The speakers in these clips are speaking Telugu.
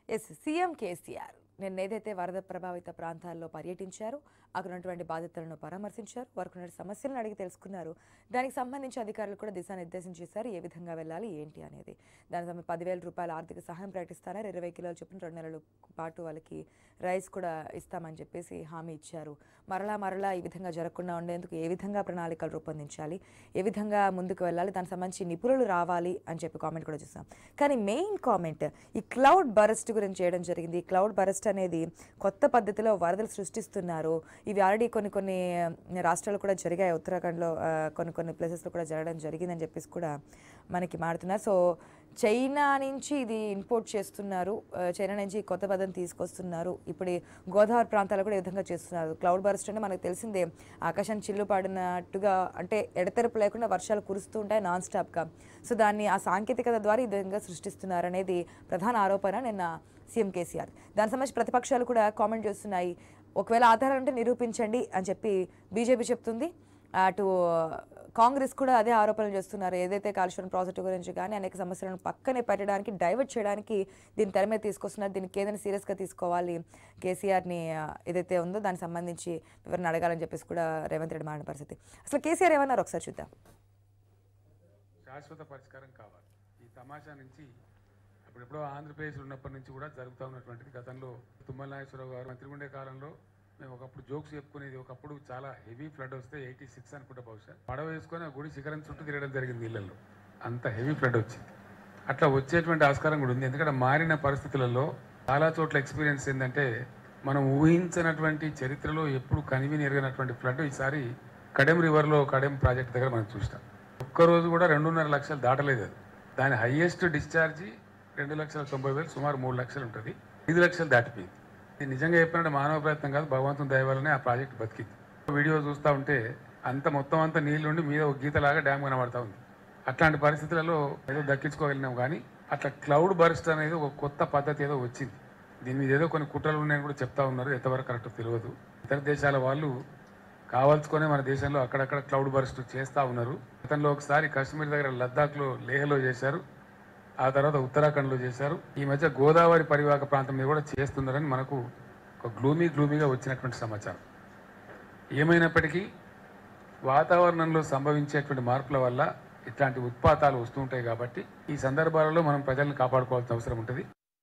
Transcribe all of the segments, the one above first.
ఎస్ సీఎం కేసీఆర్ నిన్న ఏదైతే వరద ప్రభావిత ప్రాంతాల్లో పర్యటించారో అక్కడ ఉన్నటువంటి బాధితులను పరామర్శించారు, వారికి ఉన్న సమస్యలను అడిగి తెలుసుకున్నారు. దానికి సంబంధించి అధికారులు కూడా దిశానిర్దేశం చేశారు, ఏ విధంగా వెళ్ళాలి ఏంటి అనేది. దానికి 10,000 రూపాయల ఆర్థిక సహాయం ప్రకటిస్తున్నారు. 20 కిలోల చొప్పున 2 నెలల పాటు వాళ్ళకి రైస్ కూడా ఇస్తామని చెప్పేసి హామీ ఇచ్చారు. మరలా ఈ విధంగా జరగకుండా ఉండేందుకు ఏ విధంగా ప్రణాళికలు రూపొందించాలి, ఏ విధంగా ముందుకు వెళ్ళాలి, దానికి సంబంధించి నిపుణులు రావాలి అని చెప్పి కామెంట్ కూడా చూసాం. కానీ మెయిన్ కామెంట్ ఈ క్లౌడ్ బరస్ట్ గురించి చేయడం జరిగింది. ఈ క్లౌడ్ బరస్ట్ అనేది కొత్త పద్ధతిలో వరదలు సృష్టిస్తున్నారు. ఇవి ఆల్రెడీ కొన్ని రాష్ట్రాలు కూడా జరిగాయి. ఉత్తరాఖండ్లో కొన్ని ప్లేసెస్లో కూడా జరగడం జరిగిందని చెప్పేసి కూడా మనకి మాడుతున్నారు. సో చైనా నుంచి ఇది ఇంపోర్ట్ చేస్తున్నారు, చైనా నుంచి కొత్త పద్ధతిని తీసుకొస్తున్నారు. ఇప్పుడు గోదావరి ప్రాంతాలు కూడా ఈ విధంగా చేస్తున్నారు. క్లౌడ్ బరస్ట్ అంటే మనకు తెలిసిందే, ఆకాశాన్ని చిల్లు పాడినట్టుగా, అంటే ఎడతెరపు లేకుండా వర్షాలు కురుస్తూ ఉంటాయి నాన్ స్టాప్గా. సో దాన్ని ఆ సాంకేతికత ద్వారా ఈ విధంగా సృష్టిస్తున్నారు అనేది ప్రధాన ఆరోపణ నిన్న సీఎం కేసీఆర్. దానికి సంబంధించి ప్రతిపక్షాలు కూడా కామెంట్ చేస్తున్నాయి. ఒకవేళ ఆధారాలు ఉంటే నిరూపించండి అని చెప్పి బీజేపీ చెప్తుంది. అటు కాంగ్రెస్ కూడా అదే ఆరోపణలు చేస్తున్నారు. ఏదైతే కాళేశ్వరం ప్రాజెక్టు గురించి కానీ అనేక సమస్యలను పక్కనే పెట్టడానికి, డైవర్ట్ చేయడానికి దీన్ని తెర మీద తీసుకొస్తున్నారు. దీనికి ఏదైనా సీరియస్గా తీసుకోవాలి, కేసీఆర్ని ఏదైతే ఉందో దానికి సంబంధించి ఎవరిని అడగాలని చెప్పేసి కూడా రేవంత్ రెడ్డి మారిన పరిస్థితి. అసలు కేసీఆర్ ఏమన్నారు ఒకసారి చూద్దాం. శాశ్వత పరిష్కారం కావాలి. ఈ తమాషా నుంచి అప్పుడెప్పుడో ఆంధ్రప్రదేశ్ ఉన్నప్పటి నుంచి కూడా జరుగుతూ ఉన్నటువంటిది. గతంలో తుమ్మల నాగేశ్వరరావు గారు మంత్రి ఉండే కాలంలో మేము ఒకప్పుడు జోక్స్ చెప్పుకునేది, ఒకప్పుడు చాలా హెవీ ఫ్లడ్ వస్తే 86 అనుకుంటా బహుశా పడవ వేసుకొని ఆ గుడి శిఖరం చుట్టూ తిరగడం జరిగింది నీళ్ళల్లో. అంత హెవీ ఫ్లడ్ వచ్చింది. అట్లా వచ్చేటువంటి ఆస్కారం కూడా ఉంది. ఎందుకంటే మారిన పరిస్థితులలో చాలా చోట్ల ఎక్స్పీరియన్స్ ఏంటంటే, మనం ఊహించినటువంటి చరిత్రలో ఎప్పుడు కనివిని ఎరగనటువంటి ఫ్లడ్ ఈసారి కడెం రివర్లో కడెం ప్రాజెక్ట్ దగ్గర మనం చూస్తాం. ఒక్కరోజు కూడా 2.5 లక్షలు దాటలేదు. అది దాని హైయెస్ట్ డిశ్చార్జి 2,90,000, సుమారు 3 లక్షలు ఉంటుంది. 5 లక్షలు దాటిపోయింది. ఇది నిజంగా చెప్పినట్టు మానవ ప్రయత్నం కాదు, భగవంతుని దయ వల్లనే ఆ ప్రాజెక్ట్ బతికింది. వీడియో చూస్తూ ఉంటే మొత్తం అంతా నీళ్ళుండి మీద ఒక గీతలాగా డ్యామ్ కనబడతా ఉంది. అట్లాంటి పరిస్థితులలో ఏదో దక్కించుకోగలిగినాం. కానీ అట్లా క్లౌడ్ బర్స్ట్ అనేది ఒక కొత్త పద్ధతి ఏదో వచ్చింది. దీని మీద ఏదో కొన్ని కుట్రలు ఉన్నాయని కూడా చెప్తా ఉన్నారు. ఎంతవరకు కరెక్ట్ తెలియదు. ఇతర దేశాల వాళ్ళు కావాల్సుకొని మన దేశంలో అక్కడక్కడ క్లౌడ్ బర్స్ట్ చేస్తూ ఉన్నారు. గతంలో ఒకసారి కాశ్మీర్ దగ్గర లద్దాఖ్లో, లేహ్లో చేశారు. ఆ తర్వాత ఉత్తరాఖండ్లో చేశారు. ఈ మధ్య గోదావరి పరివాహక ప్రాంతం మీద కూడా చేస్తున్నారని మనకు ఒక గ్లూమీగా వచ్చినటువంటి సమాచారం. ఏమైనప్పటికీ వాతావరణంలో సంభవించేటువంటి మార్పుల వల్ల ఇట్లాంటి ఉత్పాతాలు వస్తూ ఉంటాయి. కాబట్టి ఈ సందర్భాలలో మనం ప్రజలను కాపాడుకోవాల్సిన అవసరం ఉంటుంది.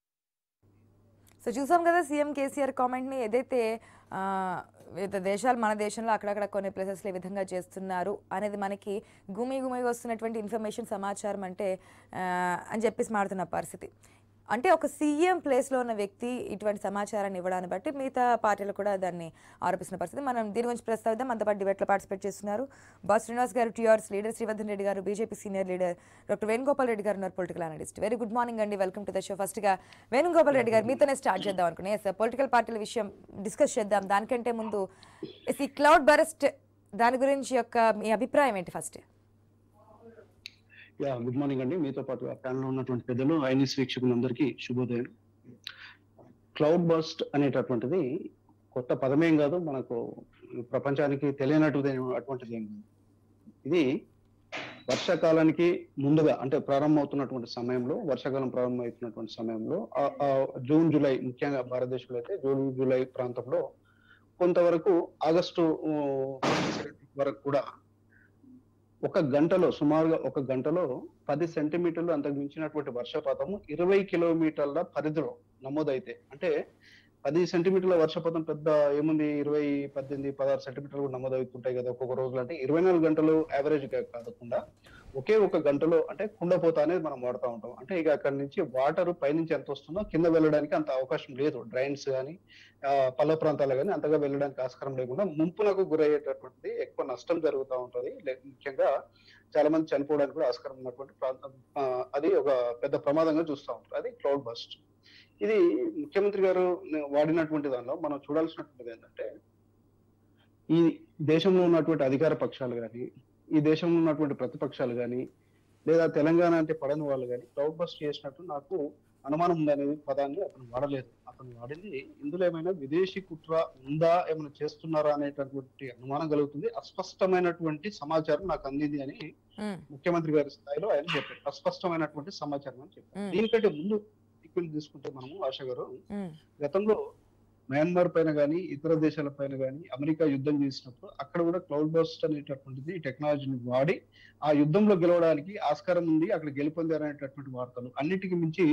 సో చూసాం కదా సీఎం కేసీఆర్ కామెంట్ని. ఏదైతే వివిధ దేశాలు మన దేశంలో అక్కడక్కడ కొన్ని ప్లేసెస్లో ఈ విధంగా చేస్తున్నారు అనేది మనకి గుమిగా వస్తున్నటువంటి ఇన్ఫర్మేషన్, సమాచారం అంటే అని చెప్పేసి మాడుతున్న పరిస్థితి. అంటే ఒక సీఎం ప్లేస్లో ఉన్న వ్యక్తి ఇటువంటి సమాచారాన్ని ఇవ్వడాన్ని బట్టి మిగతా పార్టీలు కూడా దాన్ని ఆరోపిస్తున్న పరిస్థితి. మనం దీని గురించి ప్రస్తావిద్దాం. మనతో పాటు డిబేట్లో పార్టిసిపేట్ చేస్తున్నారు బాస్ శ్రీనివాస్ గారు, టీఆర్ఎస్ లీడర్, శ్రీవర్ధన్ రెడ్డి గారు, BJP senior leader, doctor Venugopal Reddy గారు ఉన్నారు, political analyst. Very good morning అండి, వెల్కమ్ టు ద షో. ఫస్ట్గా వేణుగోపాల్ రెడ్డి గారు, మీతోనే స్టార్ట్ చేద్దాం అనుకున్నాను. ఎస్, పొలిటికల్ పార్టీల విషయం డిస్కస్ చేద్దాం. దానికంటే ముందు ఈ క్లౌడ్ బరస్ట్ దాని గురించి యొక్క మీ అభిప్రాయం ఏంటి ఫస్ట్? గుడ్ మార్నింగ్ అండి. మీతో పాటు ఆ ప్యానల్ ఉన్నటువంటి పెద్దలు, ఐనిస్ వీక్షకులందరికీ శుభోదయం. క్లౌడ్ బర్స్ట్ అనేటటువంటిది కొత్త పదమేం కాదు, మనకు ప్రపంచానికి తెలియనటువంటిది ఏం కాదు. ఇది వర్షాకాలానికి ముందుగా, అంటే ప్రారంభమవుతున్నటువంటి సమయంలో, వర్షాకాలం ప్రారంభమవుతున్నటువంటి సమయంలో జూన్ జూలై, ముఖ్యంగా భారతదేశంలో అయితే జూన్ జూలై ప్రాంతంలో కొంతవరకు ఆగస్టు వరకు కూడా సుమారుగా ఒక గంటలో 10 సెంటీమీటర్లు అంతకు మించినటువంటి వర్షపాతము 20 కిలోమీటర్ల పరిధిలో నమోదైతే, అంటే 10 సెంటీమీటర్ల వర్షపాతం పెద్ద ఏముంది, 20, 18, 16 సెంటీమీటర్లు నమోదవుతుంటాయి కదా ఒక్కొక్క రోజులు. అంటే 24 గంటలు యావరేజ్ కాకుండా ఒకే ఒక గంటలో, అంటే కుండపోత అనేది మనం వాడుతూ ఉంటాం. అంటే ఇక అక్కడి నుంచి వాటర్ పైనుంచి ఎంత వస్తుందో కింద వెళ్ళడానికి అంత అవకాశం లేదు. డ్రైన్స్ కానీ పల్ల ప్రాంతాలు కానీ అంతగా వెళ్ళడానికి ఆస్కారం లేకుండా ముంపునకు గురయ్యేటటువంటిది, ఎక్కువ నష్టం జరుగుతూ ఉంటుంది. ముఖ్యంగా చాలా మంది చనిపోవడానికి కూడా ఆస్కారం ఉన్నటువంటి ప్రాంతం. అది ఒక పెద్ద ప్రమాదంగా చూస్తూ ఉంటారు. అది క్లౌడ్ బర్స్ట్. ఇది ముఖ్యమంత్రి గారు వాడినటువంటి దానిలో మనం చూడాల్సినటువంటిది ఏంటంటే, ఈ దేశంలో ఉన్నటువంటి అధికార పక్షాలు కానీ, ఈ దేశంలో ఉన్నటువంటి ప్రతిపక్షాలు కానీ, లేదా తెలంగాణ అంటే పడని వాళ్ళు కానీ క్లౌడ్ బర్స్ట్ చేసినట్టు నాకు అనుమానం ఉందనే పదాన్ని అతను వాడలేదు. అతను వాడింది ఇందులో ఏమైనా విదేశీ కుట్ర ఉందా, ఏమైనా చేస్తున్నారా అనేటటువంటి అనుమానం కలుగుతుంది. అస్పష్టమైనటువంటి సమాచారం నాకు అందింది అని ముఖ్యమంత్రి గారి స్థాయిలో ఆయన చెప్పారు. అస్పష్టమైనటువంటి సమాచారం అని చెప్పారు. దీనికంటే ముందు చిక్కులు తీసుకుంటే మనము ఆశ గారు ఉమ్, గతంలో మయన్మార్ పైన కానీ ఇతర దేశాల పైన కానీ అమెరికా యుద్ధం చేసినప్పుడు అక్కడ కూడా క్లౌడ్ బస్ట్ అనేటటువంటిది ఈ టెక్నాలజీని వాడి ఆ యుద్ధంలో గెలవడానికి ఆస్కారం ఉంది, అక్కడ గెలుపొందారు అనేటటువంటి వార్తలు. అన్నిటికీ మించి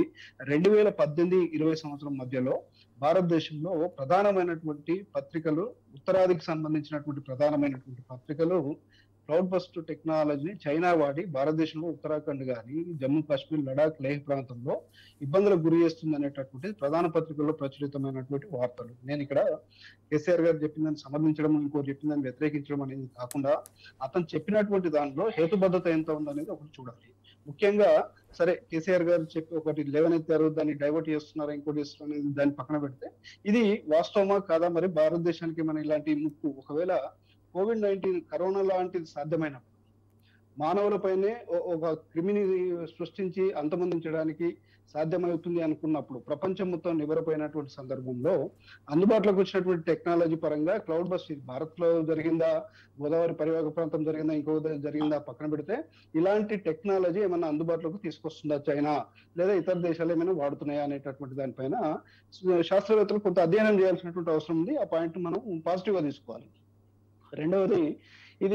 2018-20 సంవత్సరం మధ్యలో భారతదేశంలో ప్రధానమైనటువంటి పత్రికలు, ఉత్తరాదికి సంబంధించినటువంటి ప్రధానమైనటువంటి పత్రికలు క్లౌడ్ బస్ట్ టెక్నాలజీని చైనా వాడి భారతదేశంలో ఉత్తరాఖండ్ కానీ, జమ్మూ కాశ్మీర్, లడాక్, లేహ్ ప్రాంతంలో ఇబ్బందులకు గురి చేస్తుంది అనేటటువంటి ప్రధాన పత్రికల్లో ప్రచురితమైనటువంటి వార్తలు. నేను ఇక్కడ కేసీఆర్ గారు చెప్పిందని సమర్థించడం, ఇంకోటి చెప్పిందని వ్యతిరేకించడం అనేది కాకుండా అతను చెప్పినటువంటి దానిలో హేతుబద్ధత ఎంత ఉందనేది ఒకటి చూడాలి. ముఖ్యంగా సరే కేసీఆర్ గారు చెప్పి ఒకటి లేవనెత్తారు, దాన్ని డైవర్ట్ చేస్తున్నారు, ఇంకోటి చేస్తున్నారు అనేది దాన్ని పక్కన పెడితే ఇది వాస్తవమా కాదా? మరి భారతదేశానికి మన ఇలాంటి ముప్పు ఒకవేళ COVID-19 కరోనా లాంటిది సాధ్యమైనప్పుడు మానవులపైనే ఒక క్రిమిని సృష్టించి అంతమొందించడానికి సాధ్యమవుతుంది అనుకున్నప్పుడు ప్రపంచం మొత్తం నివరపోయినటువంటి సందర్భంలో అందుబాటులోకి వచ్చినటువంటి టెక్నాలజీ పరంగా క్లౌడ్ బస్ట్ భారత్ లో జరిగిందా, గోదావరి పరివాహక ప్రాంతం జరిగిందా, ఇంకో జరిగిందా పక్కన పెడితే ఇలాంటి టెక్నాలజీ ఏమైనా అందుబాటులోకి తీసుకొస్తుందా చైనా, లేదా ఇతర దేశాలు ఏమైనా వాడుతున్నాయా అనేటటువంటి దానిపైన శాస్త్రవేత్తలు కొంత అధ్యయనం చేయాల్సినటువంటి అవసరం ఉంది. ఆ పాయింట్ మనం పాజిటివ్ గా తీసుకోవాలి. రెండవది, ఇది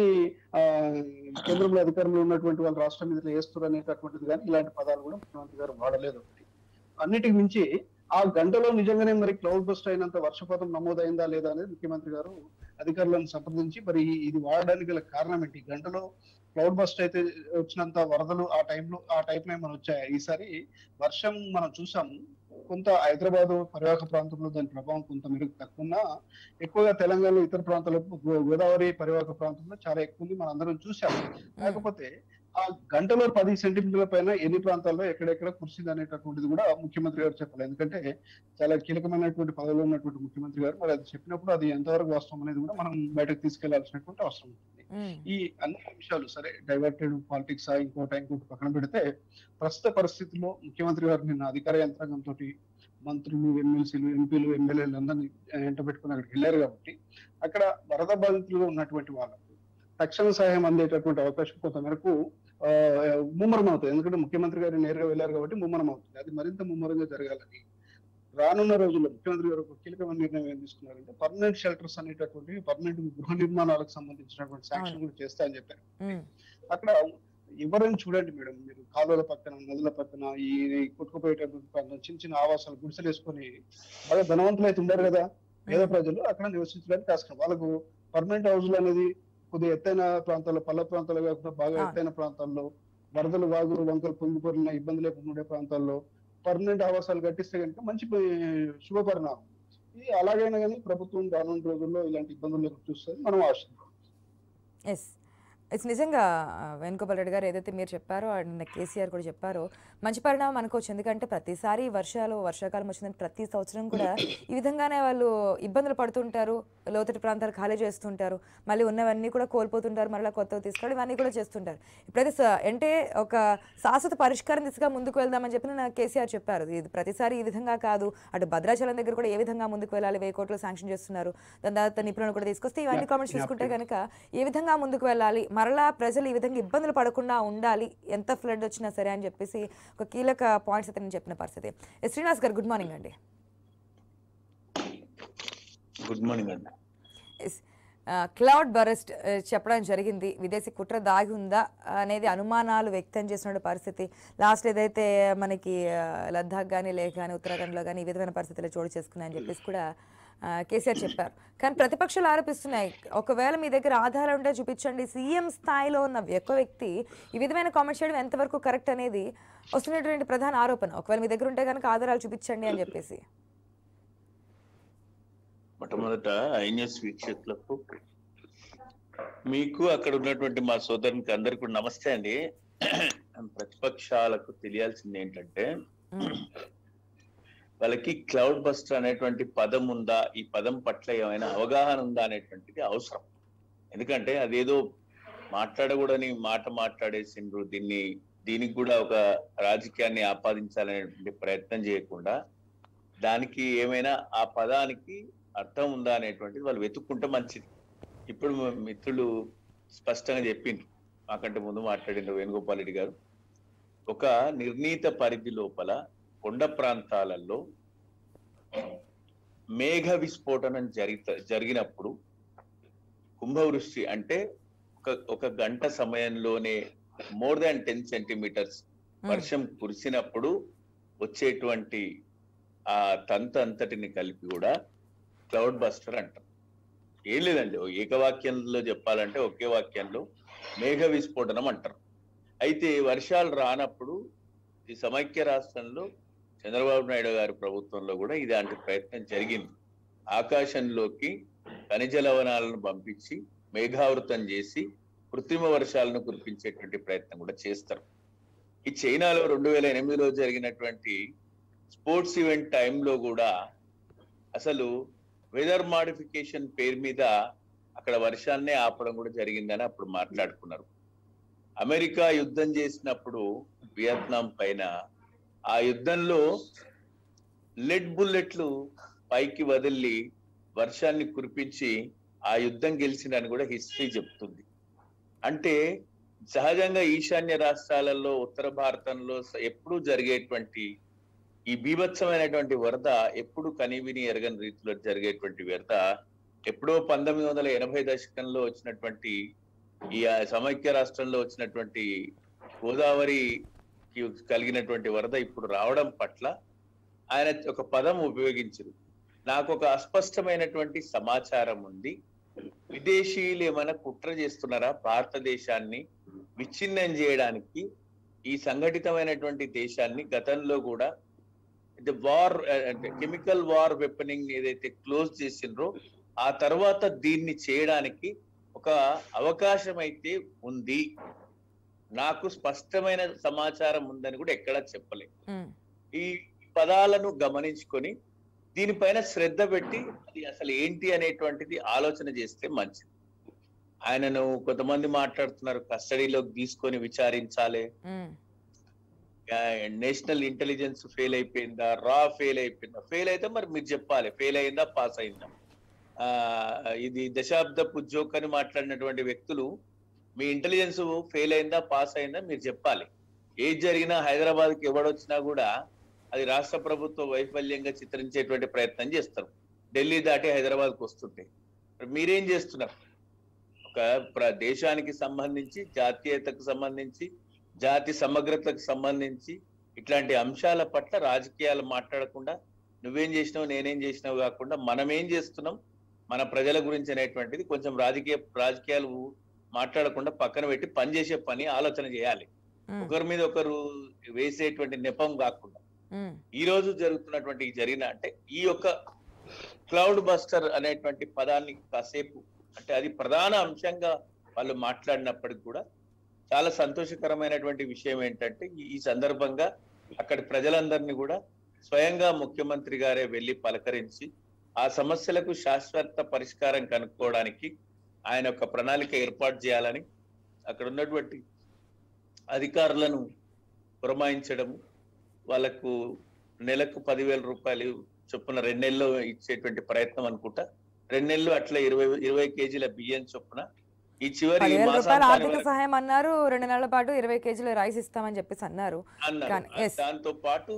కేంద్రంలో అధికారంలో ఉన్నటువంటి వాళ్ళు రాష్ట్రం మీద వేస్తారు అనేటటువంటిది కానీ ఇలాంటి పదాలు కూడా ముఖ్యమంత్రి గారు వాడలేదు. అన్నిటికి మించి ఆ గంటలో నిజంగానే మరి క్లౌడ్ బస్ట్ అయినంత వర్షపాతం నమోదైందా లేదా అనేది ముఖ్యమంత్రి గారు అధికారులను సంప్రదించి మరి ఇది వాడడానికి గల కారణం ఏంటి, గంటలో క్లౌడ్ బస్ట్ అయితే వచ్చినంత వరదలు ఆ టైంలో ఏమైనా వచ్చాయా? ఈసారి వర్షం మనం చూసాము, కొంత హైదరాబాద్ పరివాహక ప్రాంతంలో దాని ప్రభావం కొంత మేరకు తక్కువ ఉన్నా ఎక్కువగా తెలంగాణలో ఇతర ప్రాంతాల్లో గోదావరి పరివాహక ప్రాంతంలో చాలా ఎక్కువ ఉంది, మనం అందరం చూసాము. కాకపోతే ఆ గంటలో 10 సెంటీమీటర్ల పైన ఎన్ని ప్రాంతాల్లో ఎక్కడెక్కడ కురిసింది అనేటటువంటిది కూడా ముఖ్యమంత్రి గారు చెప్పాలి. ఎందుకంటే చాలా కీలకమైనటువంటి పదవిలో ఉన్నటువంటి ముఖ్యమంత్రి గారు మరి అది చెప్పినప్పుడు అది ఎంతవరకు వాస్తవం అనేది కూడా మనం బయటకు తీసుకెళ్లాల్సినటువంటి అవసరం ఉంటుంది. ఈ అన్ని అంశాలు సరే డైవర్టెడ్ పాలిటిక్స్ ఇంకోటి పక్కన పెడితే ప్రస్తుత పరిస్థితుల్లో ముఖ్యమంత్రి గారు నిన్న అధికార యంత్రాంగంతో మంత్రులు, ఎమ్మెల్సీలు, ఎంపీలు, ఎమ్మెల్యేలు అందరినీ ఎంట పెట్టుకుని అక్కడికి వెళ్ళారు కాబట్టి అక్కడ వరద బాధితులుగా ఉన్నటువంటి వాళ్ళకు తక్షణ సహాయం అందేటటువంటి అవకాశం కొంత మేరకు ముమ్మరం అవుతుంది. ఎందుకంటే ముఖ్యమంత్రి గారు నేరుగా వెళ్ళారు కాబట్టి ముమ్మరం అవుతుంది. అది మరింత ముమ్మరంగా జరగాలని రానున్న రోజుల్లో ముఖ్యమంత్రి గారు ఒక కీలకమైన నిర్ణయం ఏం తీసుకున్నారంటే పర్మనెంట్ షెల్టర్స్ అనేటటువంటి పర్మనెంట్ గృహ నిర్మాణాలకు సంబంధించినటువంటి శాంక్షన్ కూడా చేస్తా అని చెప్పారు. అక్కడ ఎవరైనా చూడండి మేడం, మీరు కాలువల పక్కన, నదుల పక్కన ఈ కొట్టుకుపోయేటటువంటి ప్రాంతం చిన్న చిన్న ఆవాసాలు గుడిసెలు వేసుకొని బాగా ధనవంతులు అయితే ఉండరు కదా పేద ప్రజలు, అక్కడ నివసించడానికి ఆస్కారం. వాళ్ళకు పర్మనెంట్ హౌస్లు అనేది కొద్దిగా ఎత్తైన ప్రాంతాల్లో, పల్ల ప్రాంతాలు కాకుండా బాగా ఎత్తైన ప్రాంతాల్లో, వరదలు, వాగులు, వంకలు పొంగిపోరిన ఇబ్బంది లేకుండా ఉండే ప్రాంతాల్లో పర్మనెంట్ ఆవాసాలు కట్టిస్తే కనుక మంచి శుభ పరిణామం. ఇది అలాగైనా కానీ ప్రభుత్వం రానున్న రోజుల్లో ఇలాంటి ఇబ్బందులు చూస్తుంది మనం ఆశిద్దాం. నిజంగా వేణుగోపాల్ రెడ్డి గారు ఏదైతే మీరు చెప్పారో నిన్న కేసీఆర్ కూడా చెప్పారో మంచి పరిణామం అనుకోవచ్చు. ఎందుకంటే ప్రతిసారి వర్షాకాలం వచ్చిందని ప్రతి సంవత్సరం కూడా ఈ విధంగానే వాళ్ళు ఇబ్బందులు పడుతుంటారు, లోతటి ప్రాంతాలు ఖాళీ చేస్తుంటారు, మళ్ళీ ఉన్నవన్నీ కూడా కోల్పోతుంటారు, మళ్ళీ కొత్తగా తీసుకోవడం ఇవన్నీ కూడా చేస్తుంటారు. ఇప్పుడైతే అంటే ఒక శాశ్వత పరిష్కారం దిశగా ముందుకు వెళ్దామని చెప్పి నా కేసీఆర్ చెప్పారు. ఇది ప్రతిసారి ఈ విధంగా కాదు, అటు భద్రాచలం దగ్గర కూడా ఏ విధంగా ముందుకు వెళ్ళాలి, 1000 కోట్లు శాంక్షన్ చేస్తున్నారు, దాని తర్వాత నిపుణులు కూడా తీసుకొస్తే ఇవన్నీ కామెంట్స్ చూసుకుంటే కనుక ఏ విధంగా ముందుకు వెళ్ళాలి, మరలా ప్రజలు ఈ విధంగా ఇబ్బందులు పడకుండా ఉండాలి ఎంత ఫ్లడ్ వచ్చినా సరే అని చెప్పేసి ఒక కీలక పాయింట్స్ అయితే నేను చెప్పిన పరిస్థితి. శ్రీనివాస్ గారు గుడ్ మార్నింగ్ అండి. గుడ్ మార్నింగ్ అండి. క్లౌడ్ బరస్ట్ చెప్పడం జరిగింది, విదేశీ కుట్ర దాగి ఉందా అనేది అనుమానాలు వ్యక్తం చేసిన పరిస్థితి. లాస్ట్ ఏదైతే మనకి లద్దాఖ్ కానీ లేక కానీ ఉత్తరాఖండ్లో కానీ ఈ విధమైన పరిస్థితులు చోటు చేసుకున్నాయని చెప్పేసి కూడా కేసీఆర్ చెప్పారు. కానీ ప్రతిపక్షాలు ఆరోపిస్తున్నాయి, ఒకవేళ మీ దగ్గర ఆధారాలు ఉంటే చూపించండి. సీఎం స్థాయిలో ఉన్న ఒక వ్యక్తి ఈ విధమైన కామెంట్ చేయడం ఎంతవరకు కరెక్ట్ అనేది వస్తున్నటువంటి ప్రధాన ఆరోపణ. ఒకవేళ మీ దగ్గర ఉంటే కనుక ఆధారాలు చూపించండి అని చెప్పేసి. మొట్టమొదట ఐన్యూస్ వీక్షకులకు, మీకు అక్కడ ఉన్నటువంటి మా సోదరునికి అందరికి కూడా నమస్తే అండి. ప్రతిపక్షాలకు తెలియాల్సింది ఏంటంటే వాళ్ళకి క్లౌడ్ బస్టర్ అనేటువంటి పదం ఉందా, ఈ పదం పట్ల ఏమైనా అవగాహన ఉందా అనేటువంటిది అవసరం. ఎందుకంటే అదేదో మాట్లాడకూడని మాట మాట్లాడేసిండ్రు, దీనికి కూడా ఒక రాజకీయాన్ని ఆపాదించాలనేటువంటి ప్రయత్నం చేయకుండా దానికి ఏమైనా ఆ పదానికి అర్థం ఉందా అనేటువంటిది వాళ్ళు వెతుక్కుంటే మంచిది. ఇప్పుడు మిత్రులు స్పష్టంగా చెప్పిండ్రు, మాకంటే ముందు మాట్లాడిండ్రు వేణుగోపాల్ రెడ్డి గారు. ఒక నిర్ణీత పరిధి లోపల కొండ ప్రాంతాలలో మేఘ విస్ఫోటనం జరిగినప్పుడు కుంభవృష్టి అంటే ఒక గంట సమయంలోనే మోర్ దాన్ 10 సెంటీమీటర్స్ వర్షం కురిసినప్పుడు వచ్చేటువంటి ఆ అంతటిని కలిపి కూడా క్లౌడ్ బస్టర్ అంటారు. ఏం లేదండి, ఏకవాక్యంలో చెప్పాలంటే ఒకే వాక్యంలో మేఘ విస్ఫోటనం అంటారు. అయితే వర్షాలు రానప్పుడు ఈ సమైక్య రాష్ట్రంలో చంద్రబాబు నాయుడు గారి ప్రభుత్వంలో కూడా ఇలాంటి ప్రయత్నం జరిగింది. ఆకాశంలోకి ఖనిజ లవణాలను పంపించి మేఘావృతం చేసి కృత్రిమ వర్షాలను కురిపించేటువంటి ప్రయత్నం కూడా చేస్తారు. ఈ చైనాలో 2008లో జరిగినటువంటి స్పోర్ట్స్ ఈవెంట్ టైంలో కూడా అసలు వెదర్ మాడిఫికేషన్ పేరు మీద అక్కడ వర్షాన్నే ఆపడం కూడా జరిగిందని అప్పుడు మాట్లాడుకున్నారు. అమెరికా యుద్ధం చేసినప్పుడు వియత్నాం పైన ఆ యుద్ధంలో లెడ్ బుల్లెట్లు పైకి వదిలి వర్షాన్ని కురిపించి ఆ యుద్ధం గెలిచిందని కూడా హిస్టరీ చెప్తుంది. అంటే సహజంగా ఈశాన్య రాష్ట్రాలలో ఉత్తర భారతంలో ఎప్పుడూ జరిగేటువంటి ఈ బీభత్సమైనటువంటి వరద, ఎప్పుడు కనివిని ఎరగని రీతిలో జరిగేటువంటి వరద ఎప్పుడో 1980 దశకంలో వచ్చినటువంటి ఈ సమైక్య రాష్ట్రంలో వచ్చినటువంటి గోదావరికి కలిగినటువంటి వరద ఇప్పుడు రావడం పట్ల ఆయన ఒక పదం ఉపయోగించారు. నాకు ఒక అస్పష్టమైనటువంటి సమాచారం ఉంది, విదేశీయులు ఏమైనా కుట్ర చేస్తున్నారా భారతదేశాన్ని విచ్ఛిన్నం చేయడానికి? ఈ సంఘటితమైనటువంటి దేశాన్ని గతంలో కూడా వార్ అంటే కెమికల్ వార్ వెపనింగ్ ఏదైతే క్లోజ్ చేసిండ్రో ఆ తర్వాత దీన్ని చేయడానికి ఒక అవకాశం అయితే ఉంది, నాకు స్పష్టమైన సమాచారం ఉందని కూడా ఎక్కడా చెప్పలేదు. ఈ పదాలను గమనించుకొని దీనిపైన శ్రద్ధ పెట్టి అది అసలు ఏంటి అనేటువంటిది ఆలోచన చేస్తే మంచిది. ఆయనను కొంతమంది మాట్లాడుతున్నారు కస్టడీలోకి తీసుకొని విచారించాలి, నేషనల్ ఇంటెలిజెన్స్ ఫెయిల్ అయిపోయిందా, రా ఫెయిల్ అయిపోయిందా? ఫెయిల్ అయితే మరి మీరు చెప్పాలి, ఫెయిల్ అయిందా పాస్ అయిందా? ఇది దశాబ్దపు జోక్ అని మాట్లాడినటువంటి వ్యక్తులు మీ ఇంటెలిజెన్స్ ఫెయిల్ అయిందా పాస్ అయిందా మీరు చెప్పాలి. ఏది జరిగినా హైదరాబాద్కి ఎవడొచ్చినా కూడా అది రాష్ట్ర ప్రభుత్వ వైఫల్యంగా చిత్రించేటువంటి ప్రయత్నం చేస్తారు. ఢిల్లీ దాటి హైదరాబాద్కు వస్తుంటే మీరేం చేస్తున్నారు? ఒక దేశానికి సంబంధించి, జాతీయతకు సంబంధించి, జాతి సమగ్రతకు సంబంధించి ఇట్లాంటి అంశాల పట్ల రాజకీయాలు మాట్లాడకుండా నువ్వేం చేసినావు నేనేం చేసినావు కాకుండా మనం ఏం చేస్తున్నాం మన ప్రజల గురించి అనేటువంటిది కొంచెం రాజకీయాలు మాట్లాడకుండా పక్కన పెట్టి పనిచేసే పని ఆలోచన చేయాలి. ఒకరి మీద ఒకరు వేసేటువంటి నెపం కాకుండా ఈ రోజు జరుగుతున్నటువంటి జరిగిన అంటే ఈ యొక్క క్లౌడ్ బస్టర్ అనేటువంటి పదాన్ని కాసేపు అంటే అది ప్రధాన అంశంగా వాళ్ళు మాట్లాడినప్పటికి కూడా చాలా సంతోషకరమైనటువంటి విషయం ఏంటంటే ఈ సందర్భంగా అక్కడి ప్రజలందరినీ కూడా స్వయంగా ముఖ్యమంత్రి గారే వెళ్లి పలకరించి ఆ సమస్యలకు శాశ్వత పరిష్కారం కనుక్కోవడానికి ఆయన ఒక ప్రణాళిక ఏర్పాటు చేయాలని అక్కడ ఉన్నటువంటి అధికారులను పురమాయించడము, వాళ్ళకు నెలకు 10,000 రూపాయలు చొప్పున 2 నెలల్లో ఇచ్చేటువంటి ప్రయత్నం అనుకుంటా. 2 నెలలు అట్లా 20 కేజీల బియ్యం చొప్పున ఈ చివరి 10,000 రూపాయల ఆర్థిక సహాయం అన్నారు, 2 నెలల పాటు 20 కేజీల రైస్ ఇస్తామని చెప్పేసి అన్నారు. దాంతో పాటు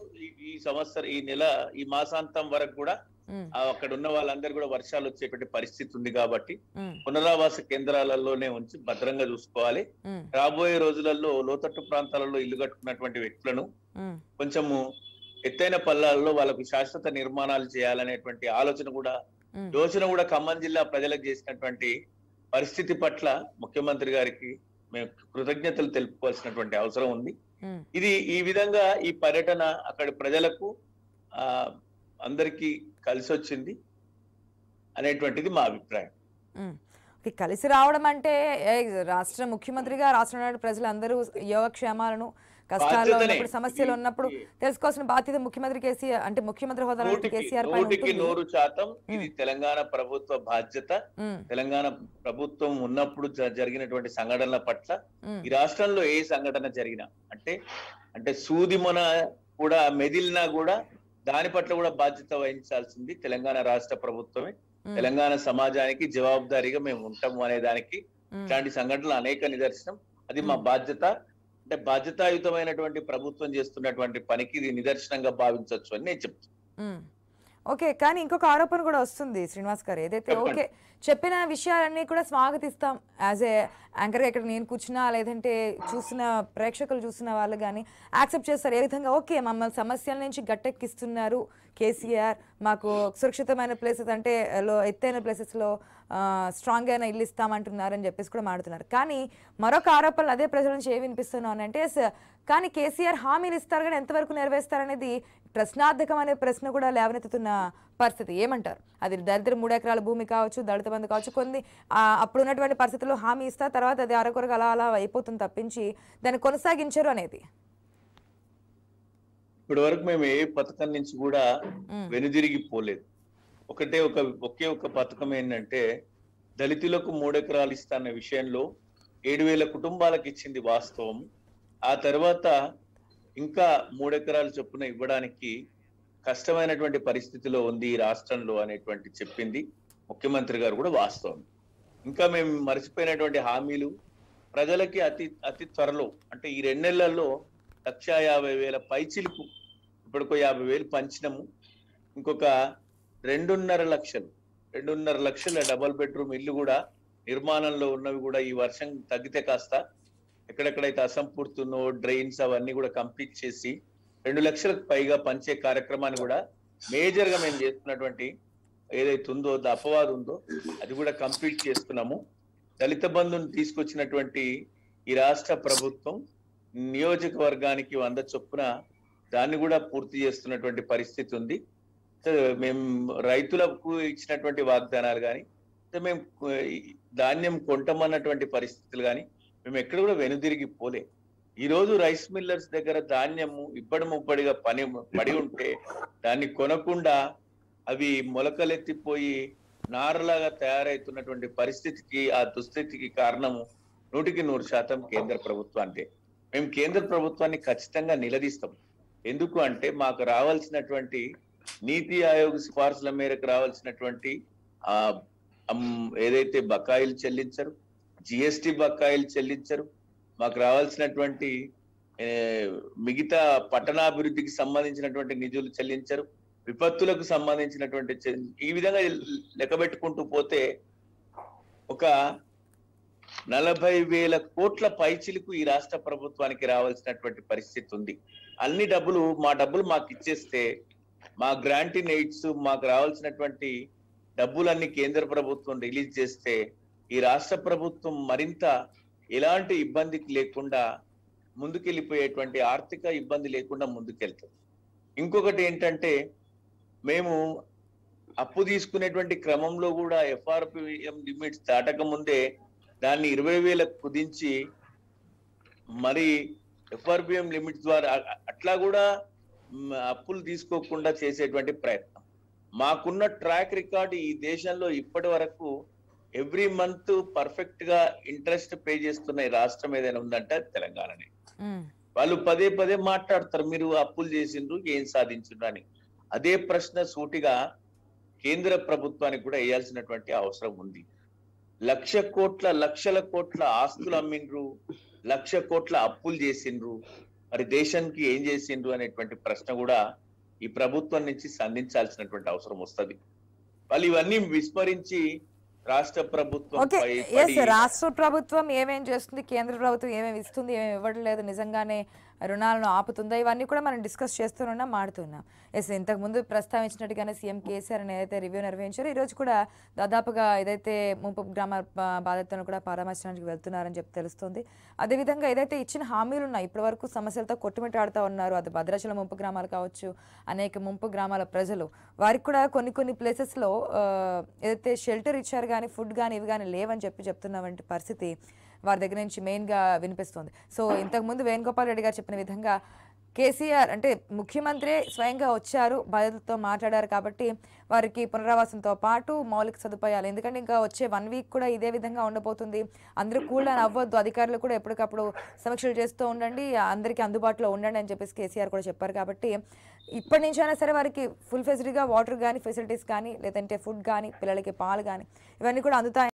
ఈ మాసాంతం వరకు కూడా అక్కడ ఉన్న వాళ్ళందరూ కూడా వర్షాలు వచ్చేటువంటి పరిస్థితి ఉంది కాబట్టి పునరావాస కేంద్రాలలోనే ఉంచి భద్రంగా చూసుకోవాలి. రాబోయే రోజులలో లోతట్టు ప్రాంతాలలో ఇల్లు కట్టుకున్నటువంటి వ్యక్తులను కొంచెము ఎత్తైన పల్లాల్లో వాళ్ళకు శాశ్వత నిర్మాణాలు చేయాలనేటువంటి యోచన కూడా ఖమ్మం జిల్లా ప్రజలకు చేసినటువంటి పరిస్థితి పట్ల ముఖ్యమంత్రి గారికి మేము కృతజ్ఞతలు తెలుపుకోవాల్సినటువంటి అవసరం ఉంది. ఇది ఈ విధంగా ఈ పర్యటన అక్కడి ప్రజలకు అందరికీ కలిసి వచ్చింది అనేటువంటిది మా అభిప్రాయం. కలిసి రావడం అంటే రాష్ట్ర ముఖ్యమంత్రిగా రాష్ట్రంలో ప్రజలందరూ యోగక్షేమాలను కష్టాల్లో ఉన్నప్పుడు సమస్యలు ఉన్నప్పుడు తెలుసుకోవాల్సిన బాధ్యత ముఖ్యమంత్రి కేసీఆర్ అంటే ముఖ్యమంత్రి హోదాలో కేసీఆర్ పైన ఉంటుంది. 100% ఇది తెలంగాణ ప్రభుత్వ బాధ్యత. తెలంగాణ ప్రభుత్వం ఉన్నప్పుడు జరిగినటువంటి సంఘటనల పట్ల ఈ రాష్ట్రంలో ఏ సంఘటన జరిగినా అంటే సూదిమొన కూడా మెదిలినా కూడా దాని పట్ల కూడా బాధ్యత వహించాల్సింది తెలంగాణ రాష్ట్ర ప్రభుత్వమే. తెలంగాణ సమాజానికి జవాబుదారీగా మేము ఉంటాము అనే దానికి ఇట్లాంటి సంఘటనలు అనేక నిదర్శనం. అది మా బాధ్యత. అంటే బాధ్యతాయుతమైనటువంటి ప్రభుత్వం చేస్తున్నటువంటి పనికి ఇది నిదర్శనంగా భావించవచ్చు అని నేను చెప్తున్నాను. ఓకే, కానీ ఇంకొక ఆరోపణ కూడా వస్తుంది శ్రీనివాస్ గారు, ఏదైతే ఓకే చెప్పిన విషయాలన్నీ కూడా స్వాగతిస్తాం యాజ్ ఏ యాంకర్గా ఇక్కడ నేను కూర్చున్నా లేదంటే చూసిన ప్రేక్షకులు చూసిన వాళ్ళు కానీ యాక్సెప్ట్ చేస్తారు, ఏ విధంగా ఓకే మమ్మల్ని సమస్యల నుంచి గట్టెక్కిస్తున్నారు కేసీఆర్, మాకు సురక్షితమైన ప్లేసెస్ అంటే ఎత్తైన ప్లేసెస్లో స్ట్రాంగ్ అయిన ఇల్లు ఇస్తామంటున్నారని చెప్పేసి కూడా మాట్లాడుతున్నారు. కానీ మరొక ఆరోపణలు అదే ప్రజల నుంచి ఏ వినిపిస్తున్నాను అంటే కానీ కేసీఆర్ హామీలు ఇస్తారు కానీ ఎంతవరకు నెరవేరుస్తారనేది ప్రశ్నార్థకం అనే ప్రశ్న కూడా లేవనెత్తుతున్న పరిస్థితి. ఏమంటారు? అది దరిద్ర 3 ఎకరాల భూమి కావచ్చు, దళిత బంధు కావచ్చు, కొన్ని అప్పుడు ఉన్నటువంటి పరిస్థితుల్లో హామీ ఇస్తా తర్వాత అది అరకొరకు అలా అయిపోతుంది తప్పించి దాన్ని కొనసాగించరు అనేది. ఇప్పటి వరకు మేము ఏ పథకం నుంచి కూడా వెనుదిరిగి పోలేదు. ఒకే ఒక పథకం ఏంటంటే దళితులకు 3 ఎకరాలు ఇస్తాన్న విషయంలో 7,000 కుటుంబాలకు ఇచ్చింది వాస్తవం. ఆ తర్వాత ఇంకా 3 ఎకరాలు చొప్పున ఇవ్వడానికి కష్టమైనటువంటి పరిస్థితిలో ఉంది ఈ రాష్ట్రంలో అనేటువంటి చెప్పింది ముఖ్యమంత్రి గారు కూడా వాస్తవం. ఇంకా మేము మర్చిపోయినటువంటి హామీలు ప్రజలకి అతి త్వరలో అంటే ఈ 2 నెలల్లో 1,50,000 పైచిలుకు ఇప్పటికో 50,000 పంచినము. ఇంకొక 2.5 లక్షల డబుల్ బెడ్రూమ్ ఇల్లు కూడా నిర్మాణంలో ఉన్నవి కూడా ఈ వర్షం తగ్గితే కాస్త ఎక్కడెక్కడైతే అసంపూర్తున్నో డ్రైన్స్ అవన్నీ కూడా కంప్లీట్ చేసి 2 లక్షలకు పైగా పంచే కార్యక్రమాన్ని కూడా మేజర్ గా మేము చేస్తున్నటువంటి ఏదైతే ఉందో అపవాదం ఉందో అది కూడా కంప్లీట్ చేస్తున్నాము. దళిత బంధుని తీసుకొచ్చినటువంటి ఈ రాష్ట్ర ప్రభుత్వం నియోజకవర్గానికి 100 చొప్పున దాన్ని కూడా పూర్తి చేస్తున్నటువంటి పరిస్థితి ఉంది. మేము రైతులకు ఇచ్చినటువంటి వాగ్దానాలు కానీ మేము ధాన్యం కొంటామన్నటువంటి పరిస్థితులు కానీ మేము ఎక్కడ కూడా వెనుదిరిగి పోలే. ఈ రోజు రైస్ మిల్లర్స్ దగ్గర ధాన్యము ముప్పడిగా పడి ఉంటే దాన్ని కొనకుండా అవి మొలకలెత్తిపోయి నారలాగా తయారైతున్నటువంటి పరిస్థితికి ఆ దుస్థితికి కారణము 100% కేంద్ర ప్రభుత్వం. అంటే మేము కేంద్ర ప్రభుత్వాన్ని ఖచ్చితంగా నిలదీస్తాం. ఎందుకు అంటే మాకు రావాల్సినటువంటి నీతి ఆయోగ్ సిఫార్సుల మేరకు రావాల్సినటువంటి ఏదైతే బకాయిలు చెల్లించరు, జిఎస్టి బకాయిలు చెల్లించరు, మాకు రావాల్సినటువంటి మిగతా పట్టణాభివృద్ధికి సంబంధించినటువంటి నిధులు చెల్లించరు, విపత్తులకు సంబంధించినటువంటి ఈ విధంగా లెక్కబెట్టుకుంటూ పోతే ఒక 40,000 కోట్ల పైచిలకు ఈ రాష్ట్ర ప్రభుత్వానికి రావాల్సినటువంటి పరిస్థితి ఉంది. అన్ని మా డబ్బులు మాకు ఇచ్చేస్తే మా గ్రాంటిన్ ఎయిడ్స్ మాకు రావాల్సినటువంటి డబ్బులన్నీ కేంద్ర ప్రభుత్వం రిలీజ్ చేస్తే ఈ రాష్ట్ర ప్రభుత్వం మరింత ఎలాంటి ఇబ్బందికి లేకుండా ముందుకెళ్ళిపోయేటువంటి ఆర్థిక ఇబ్బంది లేకుండా ముందుకెళ్తుంది. ఇంకొకటి ఏంటంటే మేము అప్పు తీసుకునేటువంటి క్రమంలో కూడా ఎఫ్ఆర్పిఎం లిమిట్స్ దాటక ముందే దాన్ని 20,000 కుదించి మరి ఎఫ్ఆర్పిఎం లిమిట్స్ ద్వారా అట్లా కూడా అప్పులు తీసుకోకుండా చేసేటువంటి ప్రయత్నం. మాకున్న ట్రాక్ రికార్డ్ ఈ దేశంలో ఇప్పటి వరకు ఎవ్రీ మంత్ పర్ఫెక్ట్ గా ఇంట్రెస్ట్ పే చేస్తున్న రాష్ట్రం ఏదైనా ఉందంటే తెలంగాణనే. వాళ్ళు పదే మాట్లాడతారు మీరు అప్పులు చేసిండ్రు ఏం సాధించిండ్రు అని. అదే ప్రశ్న సూటిగా కేంద్ర ప్రభుత్వానికి కూడా వేయాల్సినటువంటి అవసరం ఉంది. లక్షల కోట్ల ఆస్తులు అమ్మిండ్రు, 1,00,000 కోట్ల అప్పులు చేసిండ్రు, మరి దేశానికి ఏం చేసిండ్రు అనేటువంటి ప్రశ్న కూడా ఈ ప్రభుత్వం నుంచి సంధించాల్సినటువంటి అవసరం వస్తుంది. వాళ్ళు ఇవన్నీ విస్మరించి రాష్ట్ర ప్రభుత్వం రాష్ట్ర ప్రభుత్వం ఏమేం చేస్తుంది, కేంద్ర ప్రభుత్వం ఏమేమి ఇస్తుంది, ఏమేమి ఇవ్వడం లేదు, నిజంగానే రుణాలను ఆపుతుందా, ఇవన్నీ కూడా మనం డిస్కస్ చేస్తున్నాం మాడుతున్నాం. ఇంతకు ముందు ప్రస్తావించినట్టుగానే సీఎం కేసీఆర్ ఏదైతే రివ్యూ నిర్వహించారో ఈరోజు కూడా దాదాపుగా ఏదైతే ముంపు గ్రామ బాధితులను కూడా పరామర్శించడానికి వెళ్తున్నారని చెప్పి తెలుస్తుంది. అదేవిధంగా ఏదైతే ఇచ్చిన హామీలు ఉన్నాయి ఇప్పటి వరకు సమస్యలతో కొట్టుమిట్టాడుతూ ఉన్నారు, అది భద్రాచలం ముంపు గ్రామాలు కావచ్చు, అనేక ముంపు గ్రామాల ప్రజలు వారికి కూడా కొన్ని ప్లేసెస్లో ఏదైతే షెల్టర్ ఇచ్చారు కానీ ఫుడ్ కానీ ఇవి కానీ లేవని చెప్తున్నటువంటి పరిస్థితి వారి దగ్గర నుంచి మెయిన్గా వినిపిస్తుంది. సో ఇంతకుముందు వేణుగోపాల్ రెడ్డి గారు చెప్పిన విధంగా కేసీఆర్ అంటే ముఖ్యమంత్రి స్వయంగా వచ్చారు, బాధితులతో మాట్లాడారు కాబట్టి వారికి పునరావాసంతో పాటు మౌలిక సదుపాయాలు, ఎందుకంటే ఇంకా వచ్చే 1 వీక్ కూడా ఇదే విధంగా ఉండబోతుంది. అందరూ కూడా అవ్వద్దు, అధికారులు కూడా ఎప్పటికప్పుడు సమీక్షలు చేస్తూ ఉండండి, అందరికీ అందుబాటులో ఉండండి అని చెప్పేసి కేసీఆర్ కూడా చెప్పారు. కాబట్టి ఇప్పటి నుంచి అయినా సరే వారికి ఫుల్ ఫెసిలిటీగా వాటర్ కానీ ఫెసిలిటీస్ కానీ లేదంటే ఫుడ్ కానీ పిల్లలకి పాలు కానీ ఇవన్నీ కూడా అందుతాయి.